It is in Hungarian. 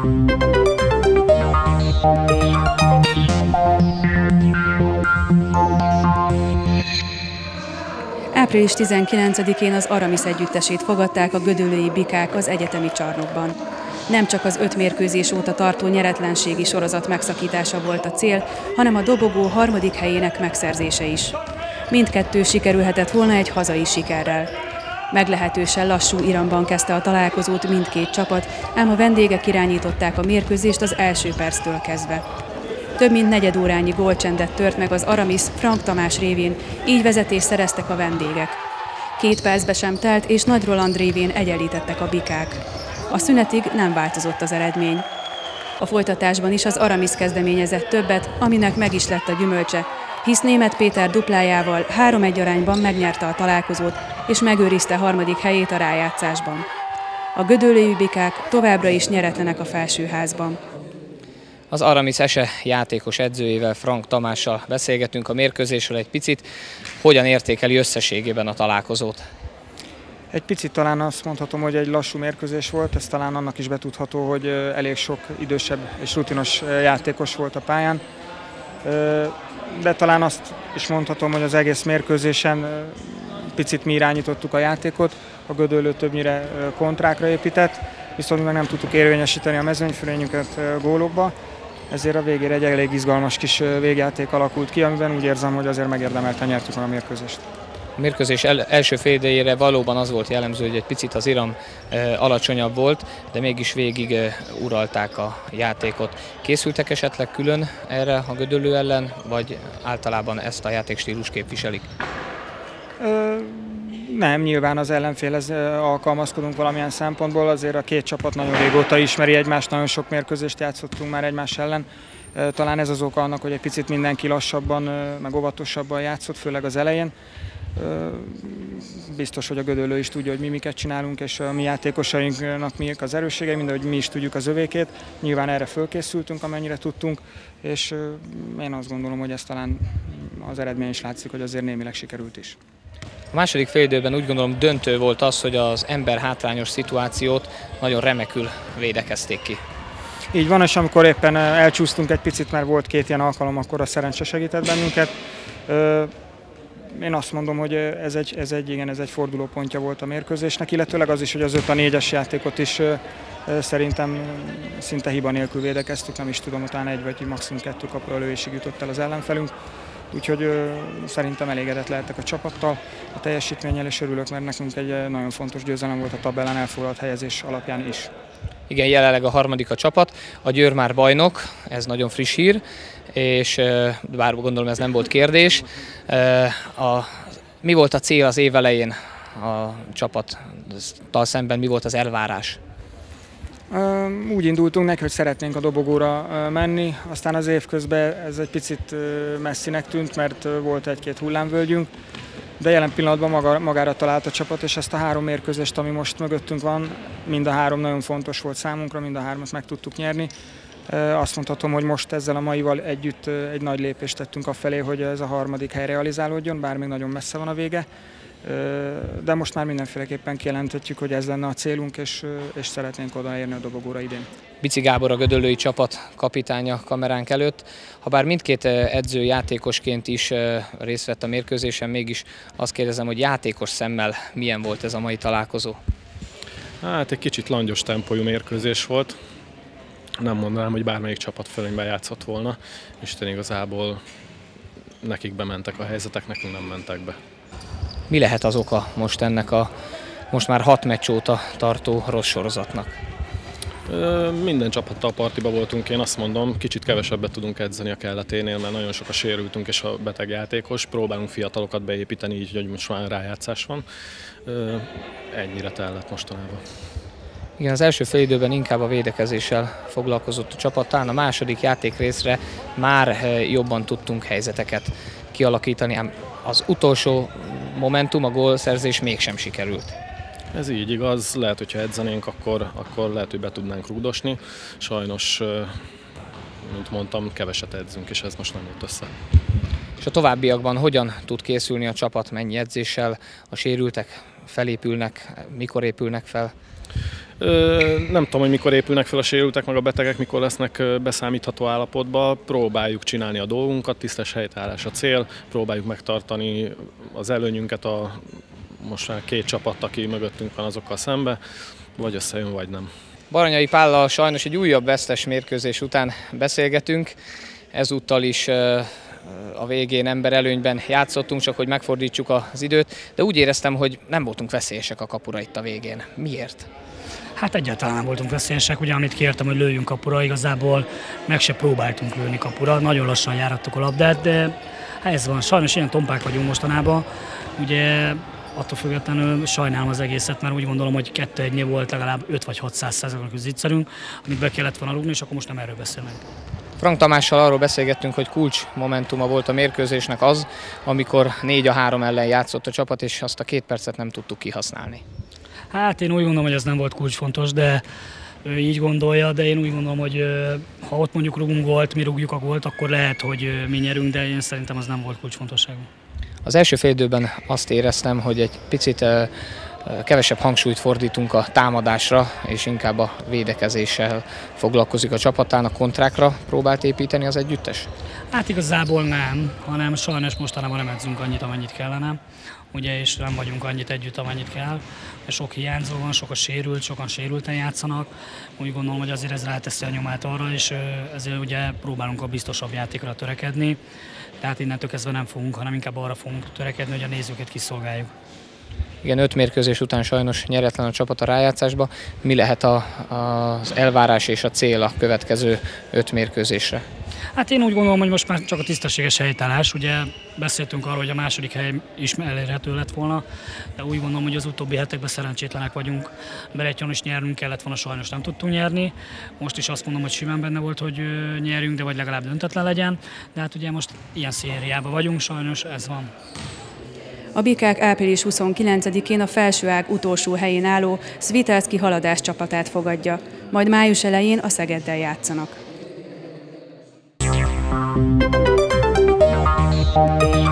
Április 19-én az Aramis együttesét fogadták a gödöllői bikák az egyetemi csarnokban. Nem csak az 5 mérkőzés óta tartó nyeretlenségi sorozat megszakítása volt a cél, hanem a dobogó harmadik helyének megszerzése is. Mindkettő sikerülhetett volna egy hazai sikerrel. Meglehetősen lassú iramban kezdte a találkozót mindkét csapat, ám a vendégek irányították a mérkőzést az első perctől kezdve. Több mint negyedórányi gólcsendet tört meg az Aramis Frank Tamás révén, így vezetést szereztek a vendégek. 2 percbe sem telt, és Nagy Roland révén egyenlítettek a bikák. A szünetig nem változott az eredmény. A folytatásban is az Aramis kezdeményezett többet, aminek meg is lett a gyümölcse, hisz Németh Péter duplájával 3-1 arányban megnyerte a találkozót, és megőrizte harmadik helyét a rájátszásban. A gödöllői bikák továbbra is nyeretlenek a felsőházban. Az Aramis ESE játékos edzőjével, Frank Tamással beszélgetünk a mérkőzésről egy picit. Hogyan értékeli összességében a találkozót? Egy picit talán azt mondhatom, hogy egy lassú mérkőzés volt, ez talán annak is betudható, hogy elég sok idősebb és rutinos játékos volt a pályán. De talán azt is mondhatom, hogy az egész mérkőzésen picit mi irányítottuk a játékot, a Gödöllő többnyire kontrákra épített, viszont mi meg nem tudtuk érvényesíteni a mezőnyfölényünket gólokba, ezért a végére egy elég izgalmas kis végjáték alakult ki, amiben úgy érzem, hogy azért megérdemelten nyertük meg a mérkőzést. A mérkőzés első fél idejére valóban az volt jellemző, hogy egy picit az iram alacsonyabb volt, de mégis végig uralták a játékot. Készültek esetleg külön erre a Gödöllő ellen, vagy általában ezt a játékstílus képviselik? Nem, nyilván az ellenfélhez alkalmazkodunk valamilyen szempontból, azért a két csapat nagyon régóta ismeri egymást, nagyon sok mérkőzést játszottunk már egymás ellen. Talán ez az oka annak, hogy egy picit mindenki lassabban, meg óvatosabban játszott, főleg az elején. Biztos, hogy a Gödöllő is tudja, hogy mi miket csinálunk, és a mi játékosainknak miek az erősségei, mind ahogy mi is tudjuk az övékét. Nyilván erre fölkészültünk, amennyire tudtunk, és én azt gondolom, hogy ez talán az eredmény is látszik, hogy azért némileg sikerült is. A második félidőben úgy gondolom döntő volt az, hogy az ember hátrányos szituációt nagyon remekül védekezték ki. Így van, és amikor éppen elcsúsztunk egy picit, mert volt 2 ilyen alkalom, akkor a szerencse segített bennünket. Én azt mondom, hogy ez egy fordulópontja volt a mérkőzésnek, illetőleg az is, hogy az 5-4-es játékot is szerintem szinte hiba nélkül védekeztük, nem is tudom, utána 1 vagy maximum 2 kapura lövésig jutott el az ellenfelünk. Úgyhogy szerintem elégedett lehettek a csapattal, a teljesítménnyel, és örülök, mert nekünk egy nagyon fontos győzelem volt a tabellán elfoglalt helyezés alapján is. Igen, jelenleg a harmadik a csapat, a Győr már bajnok, ez nagyon friss hír, és bár gondolom ez nem volt kérdés. Mi volt a cél az év elején a csapattal szemben, mi volt az elvárás? Úgy indultunk neki, hogy szeretnénk a dobogóra menni, aztán az év közben ez egy picit messzinek tűnt, mert volt 1-2 hullámvölgyünk, de jelen pillanatban magára talált a csapat, és ezt a 3 mérkőzést, ami most mögöttünk van, mind a 3 nagyon fontos volt számunkra, mind a 3-at meg tudtuk nyerni. Azt mondhatom, hogy most ezzel a maival együtt egy nagy lépést tettünk afelé, hogy ez a harmadik hely realizálódjon, bár még nagyon messze van a vége. De most már mindenféleképpen kijelenthetjük, hogy ez lenne a célunk, és szeretnénk odaérni a dobogóra idén. Bici Gábor a gödöllői csapat kapitánya kameránk előtt. Habár mindkét edző játékosként is részt vett a mérkőzésen, mégis azt kérdezem, hogy játékos szemmel milyen volt ez a mai találkozó? Hát egy kicsit langyos tempójú mérkőzés volt. Nem mondanám, hogy bármelyik csapat fölényben játszott volna. Isten igazából nekik bementek a helyzetek, nekünk nem mentek be. Mi lehet az oka most ennek a most már 6 meccs óta tartó rossz sorozatnak? Minden csapattal partiba voltunk, én azt mondom, kicsit kevesebbet tudunk edzeni a kelleténél, mert nagyon sok a sérültünk és a beteg játékos. Próbálunk fiatalokat beépíteni, így hogy most már rájátszás van. Ennyire tellett mostanában. Igen, az első fél időben inkább a védekezéssel foglalkozott a csapat, talán a második játékrészre már jobban tudtunk helyzeteket kialakítani, ám az utolsó momentum, a gólszerzés mégsem sikerült. Ez így igaz, lehet, hogyha edzenénk, akkor lehet, hogy be tudnánk rúgdosni. Sajnos, mint mondtam, keveset edzünk, és ez most nem jött össze. És a továbbiakban hogyan tud készülni a csapat, mennyi edzéssel, a sérültek felépülnek, mikor épülnek fel? Nem tudom, hogy mikor épülnek fel a sérültek, meg a betegek, mikor lesznek beszámítható állapotba. Próbáljuk csinálni a dolgunkat, tisztes helytállás a cél, próbáljuk megtartani az előnyünket most már 2 csapat, aki mögöttünk van, azokkal szembe, vagy összejön, vagy nem. Baranyai Pállal sajnos egy újabb vesztes mérkőzés után beszélgetünk, ezúttal is a végén emberelőnyben játszottunk, csak hogy megfordítsuk az időt, de úgy éreztem, hogy nem voltunk veszélyesek a kapura itt a végén. Miért? Hát egyáltalán nem voltunk veszélyesek, ugye amit kértem, hogy lőjünk kapura, igazából meg se próbáltunk lőni kapura, nagyon lassan járattuk a labdát, de ez van, sajnos ilyen tompák vagyunk mostanában, ugye attól függetlenül sajnálom az egészet, mert úgy gondolom, hogy 2-1-nél volt legalább 5 vagy 600%-os zicserünk, amit be kellett volna rúgni, és akkor most nem erről beszélünk. Frank Tamással arról beszélgettünk, hogy kulcs momentuma volt a mérkőzésnek az, amikor 4-3 ellen játszott a csapat, és azt a 2 percet nem tudtuk kihasználni. Hát én úgy gondolom, hogy ez nem volt kulcsfontos, de ő így gondolja, de én úgy gondolom, hogy ha ott mondjuk rúgunk gólt, mi rúgjuk a gólt, akkor lehet, hogy mi nyerünk, de én szerintem az nem volt kulcsfontosságú. Az első fél időben azt éreztem, hogy egy picit kevesebb hangsúlyt fordítunk a támadásra, és inkább a védekezéssel foglalkozik a csapatán, a kontrákra próbált építeni az együttes? Hát igazából nem, hanem sajnos mostanában nem edzünk annyit, amennyit kellene, ugye, és nem vagyunk annyit együtt, amennyit kell. Sok hiányzó van, sok a sérült, sokan sérülten játszanak. Úgy gondolom, hogy azért ez ráteszi a nyomát arra, és ezért ugye próbálunk a biztosabb játékra törekedni. Tehát innentől kezdve nem fogunk, hanem inkább arra fogunk törekedni, hogy a nézőket kiszolgáljuk. Igen, 5 mérkőzés után sajnos nyeretlen a csapat a rájátszásba. Mi lehet az elvárás és a cél a következő 5 mérkőzésre? Hát én úgy gondolom, hogy most már csak a tisztességes helytállás. Ugye beszéltünk arról, hogy a második hely is elérhető lett volna, de úgy gondolom, hogy az utóbbi hetekben szerencsétlenek vagyunk. Beretjon is nyernünk kellett volna, sajnos nem tudtunk nyerni. Most is azt mondom, hogy simán benne volt, hogy nyerjünk, de vagy legalább döntetlen legyen. De hát ugye most ilyen szériában vagyunk, sajnos ez van. A bikák április 29-én a felsőág utolsó helyén álló Svitelszky Haladás csapatát fogadja, majd május elején a Szegeddel játszanak.